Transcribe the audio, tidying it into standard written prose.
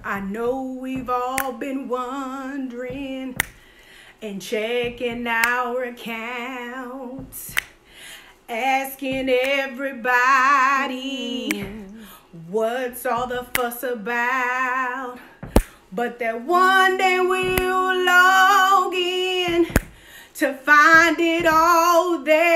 I know we've all been wondering and checking our accounts, asking everybody what's all the fuss about. But that one day we'll log in to find it all there.